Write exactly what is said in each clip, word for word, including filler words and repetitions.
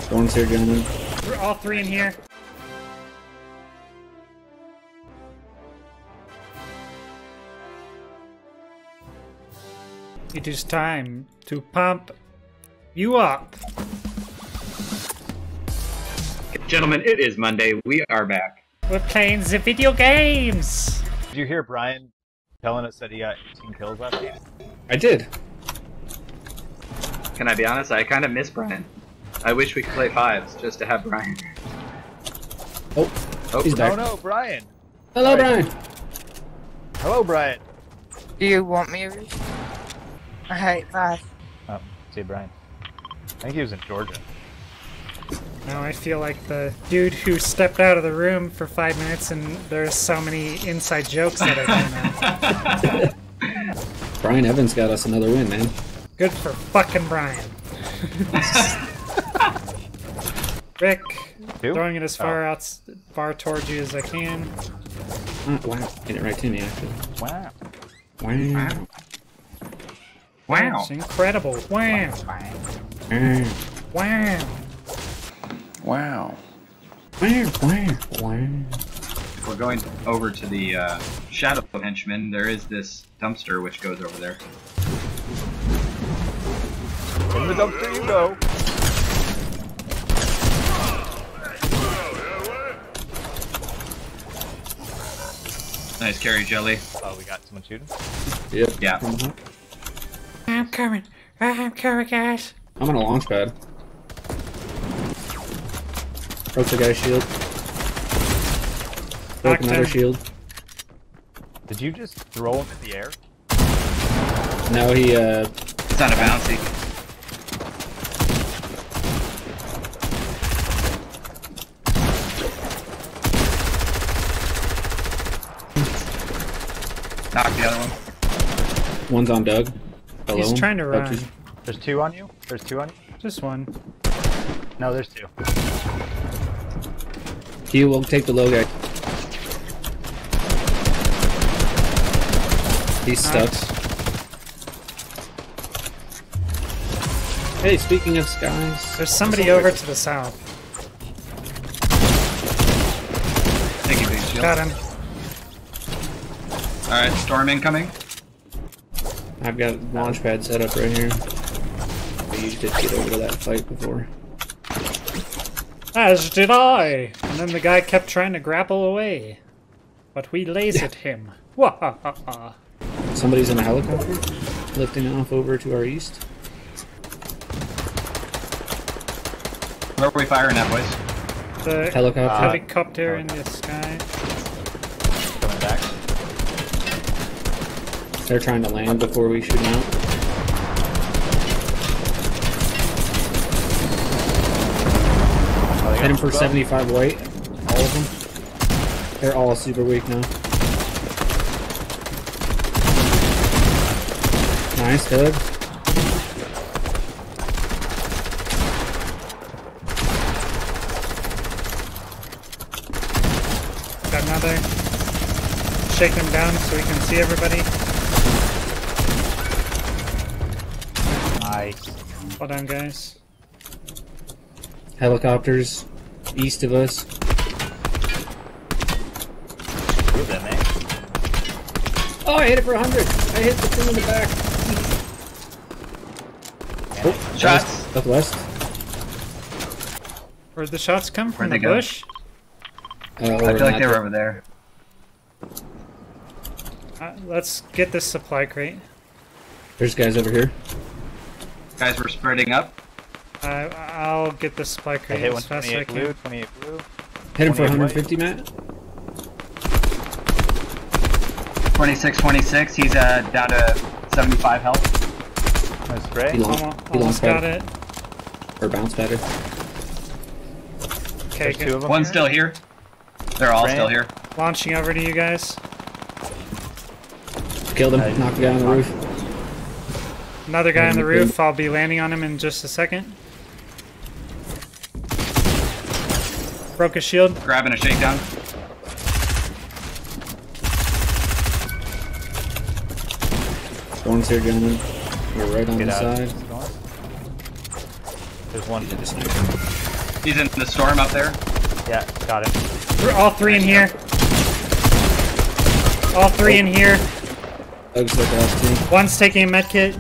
Storm's here, gentlemen. We're all three in here. It is time to pump you up. Gentlemen, it is Monday. We are back. We're playing the video games. Did you hear Brian telling us that he got eighteen kills last game? I did. Can I be honest? I kind of miss Brian. I wish we could play fives just to have Brian. Oh, Oh, he's back. Oh no, Brian! Hello, Brian. Brian. Hello, Brian! Do you want me to? I hate that. Oh, see Brian. I think he was in Georgia. Now I feel like the dude who stepped out of the room for five minutes and there's so many inside jokes that I don't know. Brian Evans got us another win, man. Good for fucking Brian. Rick, Who? throwing it as far Oh. out, far towards you as I can. Oh, wow, get it right to me, actually. Wow. Wow. Wow. It's incredible. Wow. Wow. Wow. Wow. Wow. Wow. Wow. We're going over to the uh, Shadow Henchman. There is this dumpster which goes over there. In the dumpster you go! Nice carry, Jelly. Oh, we got someone shooting? Yep. Yeah. I'm coming. I'm coming, guys. I'm on a launch pad. Broke the guy's shield. Broke Knocked another him. shield. Did you just throw him in the air? Now he, uh... It's not a bouncy. Knock the other one. One's on Doug. Below He's him. trying to Oh, run. two- There's two on you? There's two on you? Just one. No, there's two. He will take the low guy. He's stuck. Nice. Hey, speaking of skies... There's somebody over to the south. Thank you, big shield. Got him. Alright, storm incoming. I've got launch pad set up right here. I used it to get over to that fight before. As did I! And then the guy kept trying to grapple away. But we lasered him. Wahahaha. Somebody's in a helicopter, lifting off over to our east. Where are we firing at, boys? The Helicopter. helicopter in the sky. Coming back. They're trying to land before we shoot them out. Oh, they Hit him got for two seventy-five white. All of them. They're all super weak now. Nice, Doug. Got another. Shake them down so we can see everybody. Nice. Hold on, guys. Helicopters east of us. Two of them, eh? Oh, I hit it for one hundred. I hit the thing in the back. Oh, Shots. Up west. Where'd the shots come from? Where'd The they go? bush? Uh, I over feel like in they that were over there. Uh, let's get this supply crate. There's guys over here. Guys were spreading up. Uh, I'll get the supply I crate hit as one fast as I twenty-eight blue, can. twenty-eight blue. Hit him for twenty-eight one fifty, Matt. twenty-six, twenty-six. He's uh, down to seventy-five health. Nice spray. He launched, Almost, he almost launched got pad. it. Or bounce better. Okay, There's two good. of them. One's still here. They're all Brand. still here. Launching over to you guys. Killed him. Nice. Knocked the guy on the roof. Another guy on the Um, roof. I'll be landing on him in just a second. Broke his shield. Grabbing a shakedown. Storm's here, gentlemen. We're right on Get the out. side. There's one. He's in the sniper. He's in the storm up there. Yeah, got him. We're all three in here. All three in here. Doug's like last two. One's taking a med kit.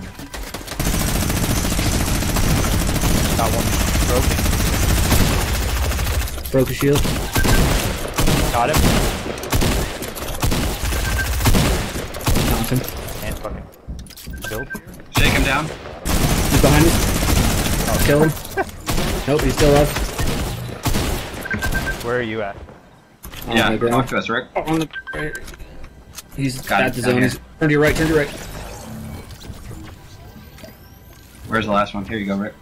Got one broken. Broke a shield. Got him. Knocked him. And fucking killed. Shake him down. He's behind us. I'll kill him. Nope, he's still up. Where are you at? On Yeah, the ground. talk to us, Rick. Oh, on the right. He's Got at it, the down zone. here. He's, turn to your right, turn to your right. Where's the last one? Here you go, Rick.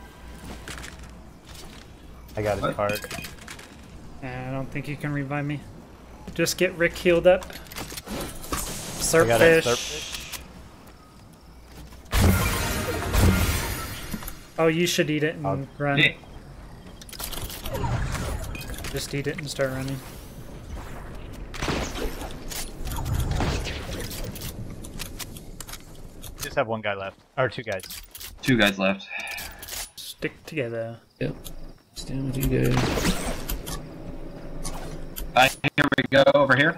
I got his What? card. I don't think you can revive me. Just get Rick healed up. I got a Surffish. surffish. Oh, you should eat it and I'll- run. Hey, Just eat it and start running. Just have one guy left. Or two guys. two guys left. Stick together. Yep. Stand with you guys. Uh, here we go, over here.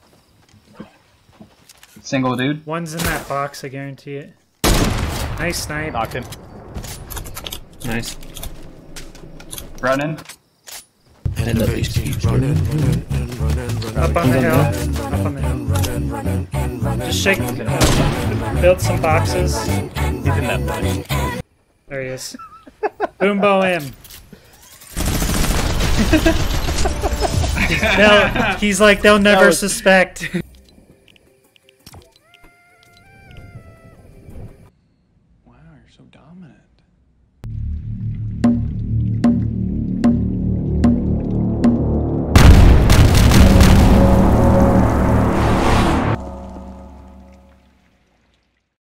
Single dude. One's in that box, I guarantee it. Nice snipe. Knocked him. Nice. Running. And the beast keeps running. Up on the hill. Up on the hill. Just shake. Build some boxes. He's in that bush. There he is. Boombo him. They'll, he's like, they'll never was- suspect.